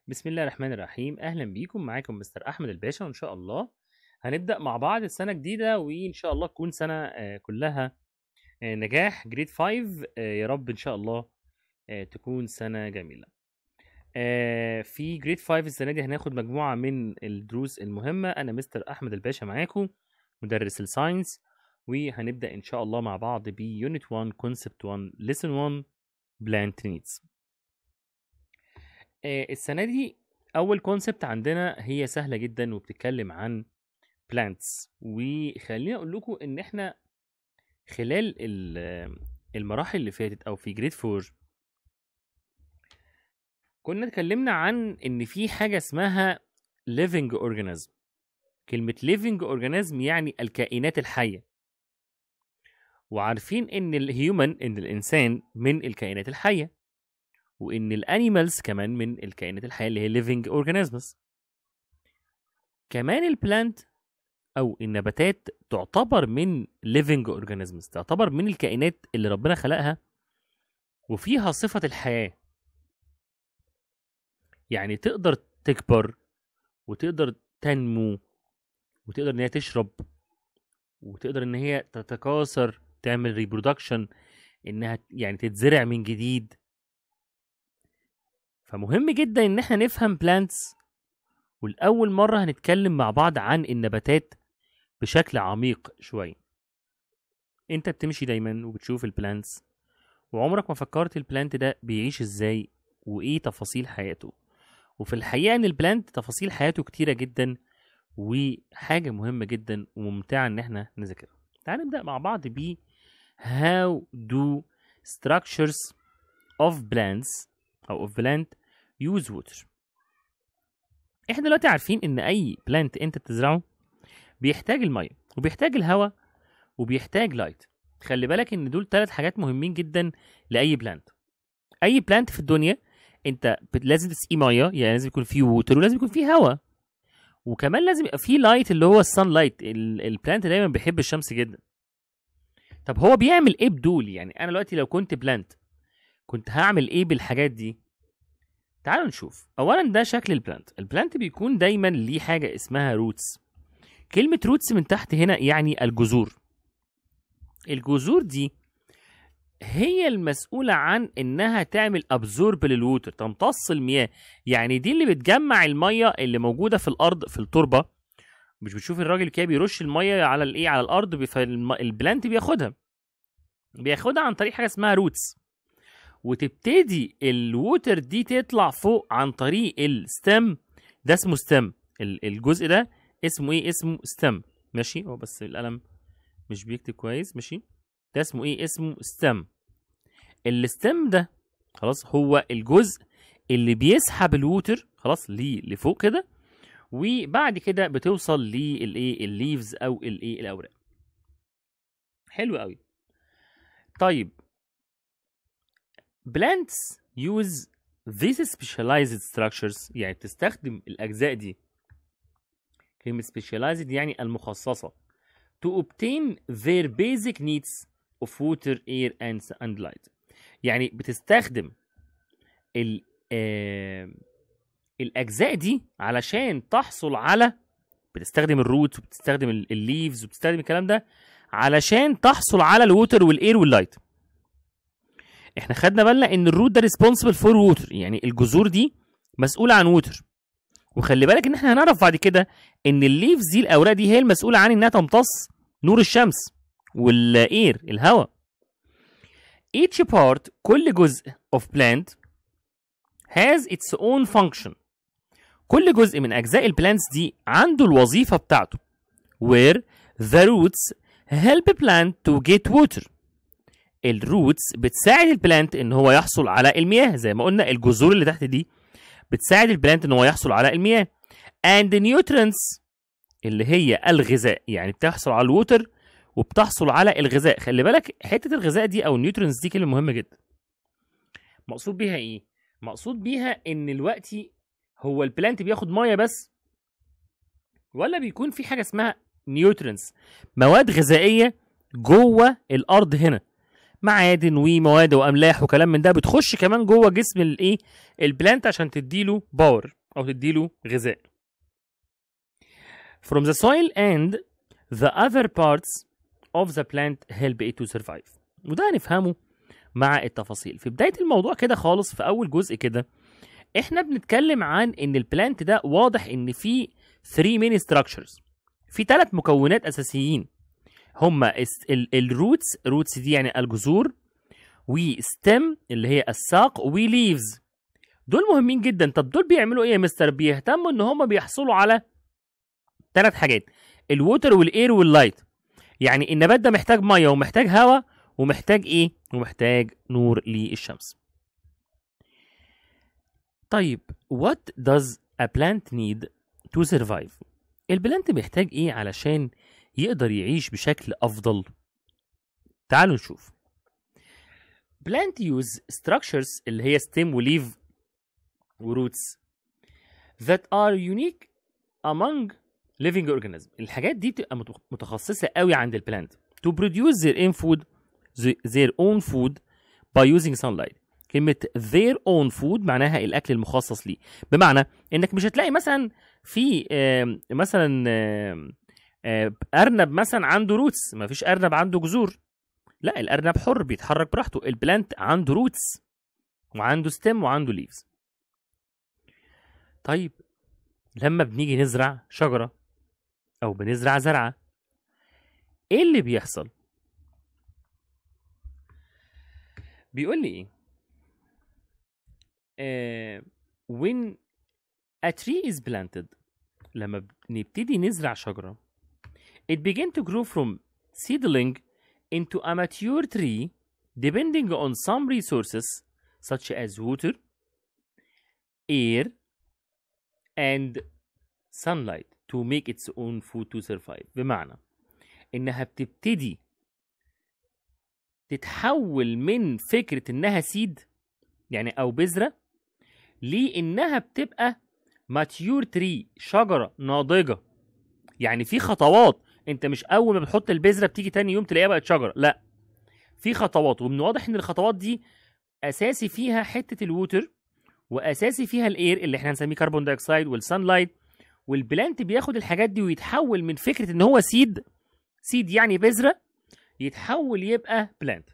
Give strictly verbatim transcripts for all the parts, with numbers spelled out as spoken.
بسم الله الرحمن الرحيم. اهلا بيكم، معاكم مستر احمد الباشا، وان شاء الله هنبدا مع بعض السنه جديده، وان شاء الله تكون سنه آه، كلها آه، نجاح. جريد خمسة آه، يا رب ان شاء الله آه، تكون سنه جميله. آه، في جريد خمسة السنه دي هناخد مجموعه من الدروس المهمه. انا مستر احمد الباشا معاكم، مدرس الساينس، وهنبدا ان شاء الله مع بعض بيونت واحد كونسبت واحد ليسن واحد بلانت نيدز. آه، السنة دي أول كونسبت عندنا هي سهلة جدا وبتتكلم عن plants. وخليني أقول لكم إن إحنا خلال ال- المراحل اللي فاتت أو في جريد فور كنا اتكلمنا عن إن في حاجة اسمها living organism. كلمة living organism يعني الكائنات الحية، وعارفين إن الهيومن إن الإنسان من الكائنات الحية، وإن الأنيمالز كمان من الكائنات الحية اللي هي living organisms. كمان البلانت او النباتات تعتبر من living organisms، تعتبر من الكائنات اللي ربنا خلقها وفيها صفة الحياة، يعني تقدر تكبر وتقدر تنمو وتقدر ان هي تشرب وتقدر ان هي تتكاثر، تعمل ريبرودكشن، انها يعني تتزرع من جديد. فمهم جدا ان احنا نفهم plants، والأول مرة هنتكلم مع بعض عن النباتات بشكل عميق شوية. انت بتمشي دايما وبتشوف البلانتس، وعمرك ما فكرت البلانت ده بيعيش ازاي وايه تفاصيل حياته. وفي الحقيقة ان البلانت تفاصيل حياته كتيرة جدا، وحاجة مهمة جدا وممتعة ان احنا نذاكرها. تعال نبدأ مع بعض ب how do structures of plants او of plant use water. احنا دلوقتي عارفين ان اي بلانت انت بتزرعه بيحتاج المية وبيحتاج الهواء وبيحتاج لايت. خلي بالك ان دول ثلاث حاجات مهمين جدا لاي بلانت. اي بلانت في الدنيا انت لازم تسقيه ميه، يعني لازم يكون فيه ووتر ولازم يكون فيه هواء، وكمان لازم يبقى فيه لايت اللي هو السان لايت. البلانت دايما بيحب الشمس جدا. طب هو بيعمل ايه بدول؟ يعني انا دلوقتي لو كنت بلانت كنت هعمل ايه بالحاجات دي؟ تعالوا نشوف. اولا ده شكل البلانت. البلانت بيكون دايما ليه حاجه اسمها روتس. كلمه روتس من تحت هنا يعني الجذور. الجذور دي هي المسؤولة عن انها تعمل ابزورب للووتر، تمتص المياه. يعني دي اللي بتجمع المية اللي موجودة في الارض في التربة. مش بتشوف الراجل كده بيرش المية على الايه على الارض، فالبلانت بياخدها بياخدها عن طريق حاجة اسمها روتس، وتبتدي الووتر دي تطلع فوق عن طريق الستم. ده اسمه ستم. الجزء ده اسمه ايه؟ اسمه ستم. ماشي، هو بس القلم مش بيكتب كويس. ماشي، ده اسمه ايه؟ اسمه ستم. الستم ده خلاص هو الجزء اللي بيسحب الووتر خلاص ليه لفوق كده، وبعد كده بتوصل للايه الليفز او الايه الاوراق. حلو قوي. طيب plants use these specialized structures، يعني بتستخدم الاجزاء دي. كلمه specialized يعني المخصصه to obtain their basic needs of water, air and and light. يعني بتستخدم ال آه الاجزاء دي علشان تحصل على، بتستخدم الروت وبتستخدم الليفز وبتستخدم الكلام ده علشان تحصل على الووتر والاير واللايت. احنا خدنا بالنا ان الروت ده ريسبونسبل فور ووتر، يعني الجذور دي مسؤوله عن ووتر. وخلي بالك ان احنا هنعرف بعد كده ان الليفز دي الاوراق دي هي المسؤوله عن انها تمتص نور الشمس والاير الهواء. each part كل جزء of plant has its own function. كل جزء من اجزاء البلانتس دي عنده الوظيفه بتاعته. where the roots help plant to get water. الروتس بتساعد البلانت ان هو يحصل على المياه، زي ما قلنا الجذور اللي تحت دي بتساعد البلانت ان هو يحصل على المياه. and the nutrients اللي هي الغذاء، يعني بتحصل على الووتر وبتحصل على الغذاء. خلي بالك حته الغذاء دي او النيوترينز دي كلمه مهمه جدا. مقصود بيها ايه؟ مقصود بيها ان دلوقتي هو البلانت بياخد ميه بس، ولا بيكون في حاجه اسمها نيوترينز، مواد غذائيه جوه الارض هنا معادن ومواد واملاح وكلام من ده بتخش كمان جوه جسم الايه البلانت عشان تديله باور او تديله غذاء. From the soil and the other parts of the plant help it to survive. وده هنفهمه مع التفاصيل. في بداية الموضوع كده خالص في أول جزء كده احنا بنتكلم عن ان البلانت ده واضح ان فيه three main structures، في ثلاث مكونات أساسيين هما الروتس، روتس دي يعني الجذور، وستيم اللي هي الساق، وليفز. دول مهمين جدا. طب دول بيعملوا ايه يا مستر؟ بيهتموا ان هما بيحصلوا على ثلاث حاجات، الووتر والاير واللايت. يعني النبات ده محتاج ميه ومحتاج هواء ومحتاج ايه؟ ومحتاج نور للشمس. طيب what does a plant need to survive؟ البلانت محتاج ايه علشان يقدر يعيش بشكل افضل؟ تعالوا نشوف. plant use structures اللي هي stem وليف ورoots that are unique among living organisms. الحاجات دي بتبقى متخصصة قوي عند البلانت to produce their own food their own food by using sunlight. كلمة their own food معناها الأكل المخصص ليه، بمعنى إنك مش هتلاقي مثلا في مثلا أرنب مثلا عنده روتس، ما فيش أرنب عنده جذور، لا الأرنب حر بيتحرك براحته. البلانت عنده روتس وعنده ستيم وعنده ليفز. طيب لما بنيجي نزرع شجرة أو بنزرع زرعة إيه اللي بيحصل؟ بيقول لي إيه؟ Uh, when a tree is planted، لما بنبتدي نزرع شجرة it begin to grow from seedling into a mature tree depending on some resources such as water, air and sunlight to make its own food to survive. بمعنى إنها بتبتدي تتحول من فكرة إنها سيد يعني أو بذرة لانها بتبقى ماتيور تري، شجره ناضجه. يعني في خطوات، انت مش اول ما بتحط البذره بتيجي تاني يوم تلاقيها بقت شجره، لا في خطوات، ومن واضح ان الخطوات دي اساسي فيها حته الووتر واساسي فيها الاير اللي احنا هنسميه كربون دايوكسيد والسان لايت. والبلانت بياخد الحاجات دي ويتحول من فكره ان هو سيد، سيد يعني بذره، يتحول يبقى بلانت.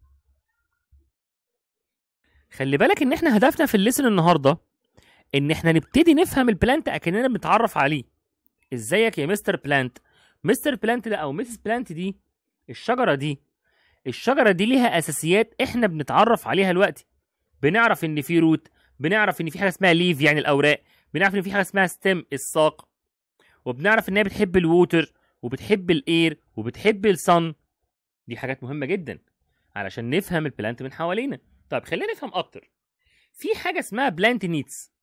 خلي بالك ان احنا هدفنا في الليسن النهارده ان احنا نبتدي نفهم البلانت اكننا بنتعرف عليه. ازيك يا مستر بلانت؟ مستر بلانت ده او ميسس بلانت دي الشجره دي الشجره دي ليها اساسيات احنا بنتعرف عليها دلوقتي. بنعرف ان في روت، بنعرف ان في حاجه اسمها ليف يعني الاوراق، بنعرف ان في حاجه اسمها ستيم الساق، وبنعرف ان هي بتحب الووتر وبتحب الاير وبتحب الصن. دي حاجات مهمه جدا علشان نفهم البلانت من حوالينا. طيب خلينا نفهم اكتر. في حاجه اسمها بلانت نيدز،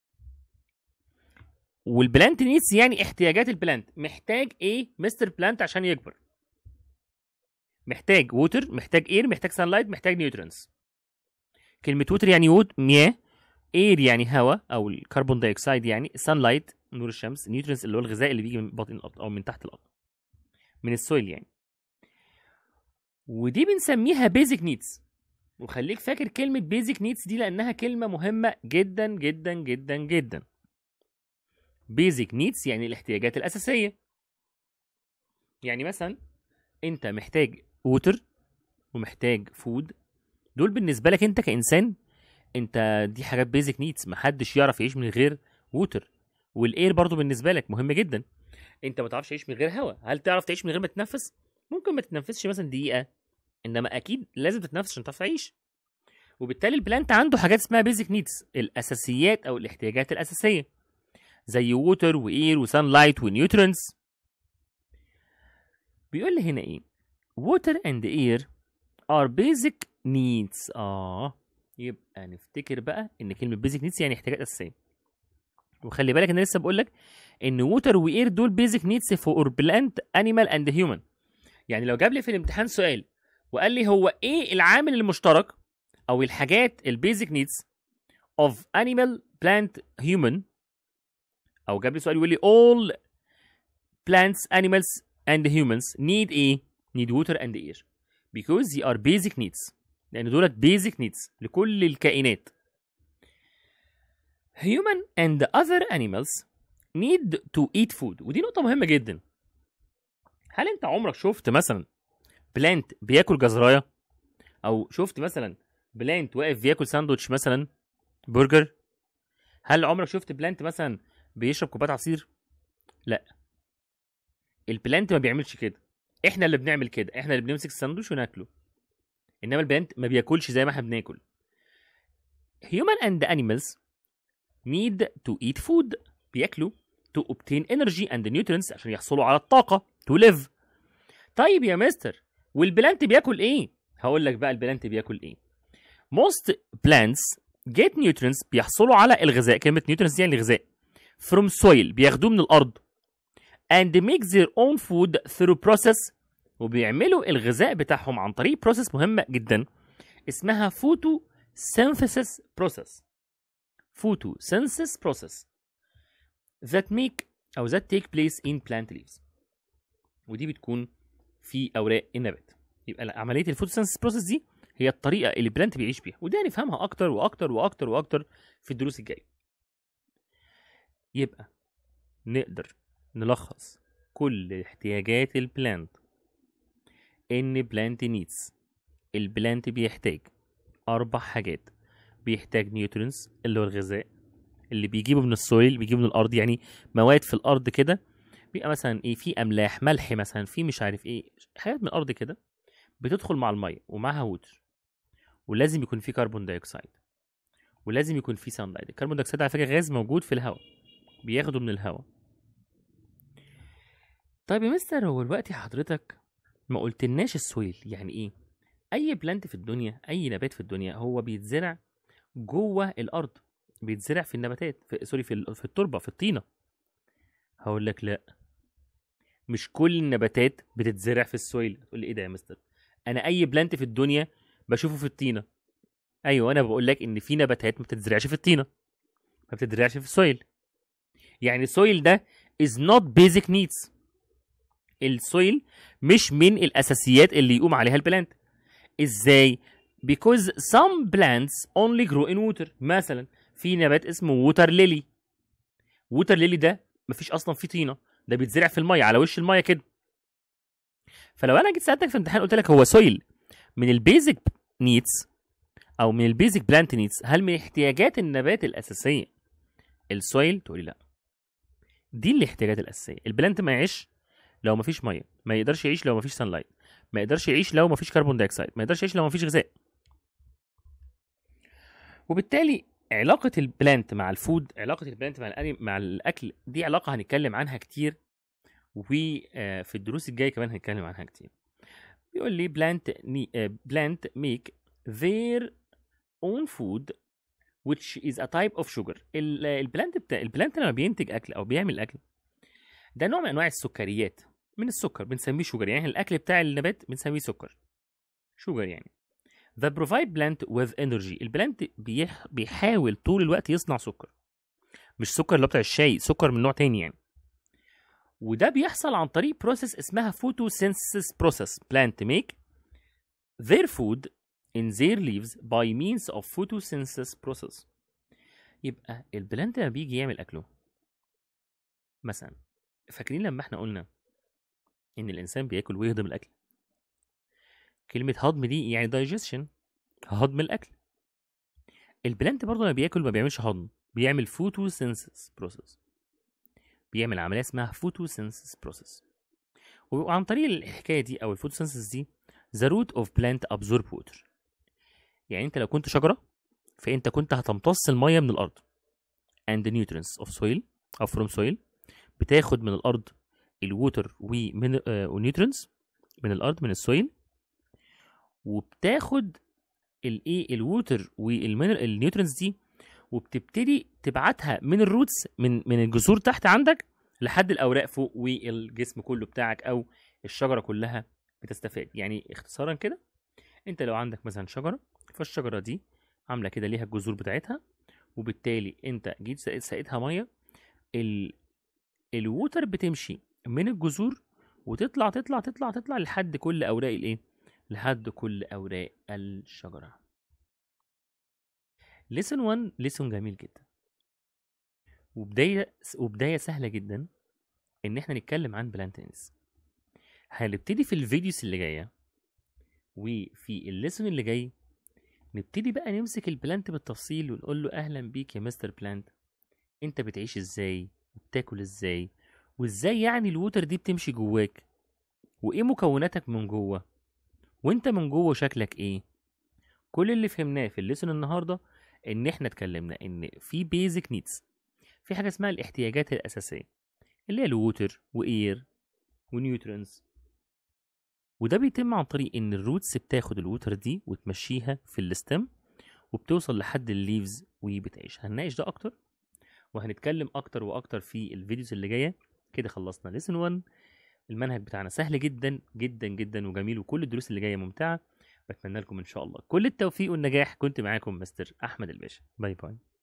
والبلانت نيدز يعني احتياجات البلانت. محتاج ايه مستر بلانت عشان يكبر؟ محتاج ووتر، محتاج اير، محتاج سان لايت، محتاج نيوترينز. كلمه ووتر يعني وود مياه، اير يعني هواء او الكربون دايوكسيد، يعني سان لايت نور الشمس، نيوترينز اللي هو الغذاء اللي بيجي من باطن الارض او من تحت الارض من السويل يعني. ودي بنسميها بيزك نيدز. وخليك فاكر كلمة بيزك نيدز دي لأنها كلمة مهمة جدا جدا جدا جدا. بيزك نيدز يعني الاحتياجات الأساسية. يعني مثلا أنت محتاج ووتر ومحتاج فود، دول بالنسبة لك أنت كإنسان أنت دي حاجات بيزك نيدز، محدش يعرف يعيش من غير ووتر. والإير برضو بالنسبة لك مهم جدا، أنت ما تعرفش تعيش من غير هواء. هل تعرف تعيش من غير ما تتنفس؟ ممكن ما تتنفسش مثلا دقيقة، انما اكيد لازم تتنفس عشان تعرف تعيش. وبالتالي البلانت عنده حاجات اسمها بيزك نيدز، الاساسيات او الاحتياجات الاساسيه، زي ووتر واير وسان لايت ونيوترينز. بيقول لي هنا ايه؟ water and air are basic needs. اه يبقى نفتكر بقى ان كلمه بيزك نيدز يعني احتياجات اساسيه. وخلي بالك انا لسه بقول لك ان ووتر واير دول بيزك نيدز فور بلانت انيمال اند هيومن. يعني لو جاب لي في الامتحان سؤال وقال لي هو ايه العامل المشترك او الحاجات البيزك نيدز اوف انيمال بلانت هيومن، او جاب لي سؤال يقول لي all plants animals and humans need ايه؟ need water and air because they are basic needs. لان دولت بيزك نيدز لكل الكائنات. human and other animals need to eat food. ودي نقطة مهمة جدا. هل انت عمرك شفت مثلا بلانت بياكل جزراية؟ او شفت مثلا بلانت واقف بياكل ساندوتش مثلا برجر؟ هل عمرك شفت بلانت مثلا بيشرب كوبايه عصير؟ لا، البلانت ما بيعملش كده، احنا اللي بنعمل كده، احنا اللي بنمسك الساندوتش وناكله، انما البلانت ما بياكلش زي ما احنا بناكل. human and animals need to eat food. بياكلوا to obtain energy and nutrients عشان يحصلوا على الطاقة to live. طيب يا مستر، والبلانت بياكل ايه؟ هقول لك بقى البلانت بياكل ايه. most plants get nutrients. بيحصلوا على الغذاء، كلمة nutrients دي يعني الغذاء from soil، بياخدوه من الأرض and make their own food through process. وبيعملوا الغذاء بتاعهم عن طريق process مهمة جدا اسمها photosynthesis process. photosynthesis process that make أو that take place in plant leaves. ودي بتكون في أوراق النبات. يبقى عملية الفوتوسينثيسيس بروسيس دي هي الطريقة اللي البلانت بيعيش بيها، ودي هنفهمها أكتر وأكتر وأكتر وأكتر في الدروس الجاية. يبقى نقدر نلخص كل احتياجات البلانت ان بلانت نيدز. البلانت بيحتاج اربع حاجات. بيحتاج نيوترينز اللي هو الغذاء اللي بيجيبه من السويل، بيجيبه من الارض، يعني مواد في الارض كده، بيبقى مثلا ايه، في املاح، ملح مثلا، في مش عارف ايه، حاجات من الارض كده بتدخل مع الميه ومعها ووتر. ولازم يكون في كربون دايوكسيد، ولازم يكون في سان لايت. الكربون دايوكسيد على فكره غاز موجود في الهواء، بياخده من الهواء. طيب يا مستر، هو دلوقتي حضرتك ما قلتلناش السويل يعني ايه؟ اي بلانت في الدنيا، اي نبات في الدنيا هو بيتزرع جوه الارض، بيتزرع في النباتات في سوري في, ال... في التربه، في الطينه. هقول لك لا، مش كل النباتات بتتزرع في السويل. تقول لي ايه ده يا مستر؟ انا اي بلانت في الدنيا بشوفه في الطينه. ايوه، انا بقول لك ان في نباتات ما بتتزرعش في الطينه، ما بتتزرعش في السويل. يعني السويل ده is not basic needs. السويل مش من الاساسيات اللي يقوم عليها البلانت. ازاي؟ because some plants only grow in water. مثلا في نبات اسمه ووتر ليلي. ووتر ليلي ده مفيش اصلا فيه طينه، ده بيتزرع في الميه، على وش الميه كده. فلو انا جيت سالتك في امتحان قلت لك هو سويل من البيزك نيدز او من البيزك بلانت نيدز، هل من احتياجات النبات الاساسيه السويل؟ تقولي لا، دي الاحتياجات الاساسيه. البلانت ما يعيش لو مفيش ميه، ما يقدرش يعيش لو مفيش سان لايت، ما يقدرش يعيش لو مفيش كربون دايوكسيد، ما يقدرش يعيش لو مفيش غذاء. وبالتالي علاقه البلانت مع الفود، علاقه البلانت مع مع الاكل، دي علاقه هنتكلم عنها كتير، وفي الدروس الجايه كمان هنتكلم عنها كتير. بيقول لي plant plant make their own food which is a type of sugar. البلانت بتاع البلانت لما بينتج اكل او بيعمل اكل، ده نوع من انواع السكريات، من السكر بنسميه شوجر. يعني الاكل بتاع النبات بنسميه سكر، شوجر يعني. The provide plant with energy. البلانت بيح... بيحاول طول الوقت يصنع سكر، مش سكر اللي بتاع الشاي، سكر من نوع تاني يعني. وده بيحصل عن طريق بروسيس اسمها photosynthesis process. Plant make their food in their leaves by means of photosynthesis process. يبقى البلانت لما بيجي يعمل اكله، مثلا فاكرين لما احنا قلنا ان الانسان بياكل ويهضم الاكل؟ كلمه هضم دي يعني digestion، هضم الاكل. البلانت برضه لما بياكل ما بيعملش هضم، بيعمل photosynthesis process، بيعمل عمليه اسمها photosynthesis process. وعن طريق الحكايه دي او الفوتوسينثيسيس دي the root of plant absorb water. يعني انت لو كنت شجره فانت كنت هتمتص الميه من الارض and the nutrients of soil او from soil. بتاخد من الارض الووتر ومن ونيوترينز من الارض من السويل، وبتاخد الايه الووتر والنيوترينز دي وبتبتدي تبعتها من الروتس، من من الجذور تحت عندك لحد الاوراق فوق، والجسم كله بتاعك او الشجره كلها بتستفاد. يعني اختصارا كده، انت لو عندك مثلا شجره، فالشجره دي عامله كده ليها الجذور بتاعتها، وبالتالي انت جيت سقيتها ميه، ال الووتر بتمشي من الجذور وتطلع تطلع تطلع تطلع لحد كل اوراق الايه لحد كل اوراق الشجرة. ليسون واحد ليسون جميل جدا، وبداية وبداية سهلة جدا ان احنا نتكلم عن بلانتينز. هنبتدي في الفيديوز اللي جاية وفي الليسون اللي جاي نبتدي بقى نمسك البلانت بالتفصيل ونقول له اهلا بيك يا مستر بلانت، انت بتعيش ازاي وبتاكل ازاي وازاي يعني الووتر دي بتمشي جواك وايه مكوناتك من جوه وانت من جوه شكلك ايه. كل اللي فهمناه في الليسون النهارده ان احنا اتكلمنا ان في بيزك نيدز، في حاجه اسمها الاحتياجات الاساسيه اللي هي الووتر واير ونيوترينز، وده بيتم عن طريق ان الروتس بتاخد الووتر دي وتمشيها في الستم وبتوصل لحد الليفز وبتعيش. هنناقش ده اكتر وهنتكلم اكتر واكتر في الفيديوز اللي جايه. كده خلصنا ليسون واحد. المنهج بتاعنا سهل جدا جدا جدا وجميل، وكل الدروس اللي جايه ممتعه. بتمنى لكم ان شاء الله كل التوفيق والنجاح. كنت معاكم مستر احمد الباشا. باي باي.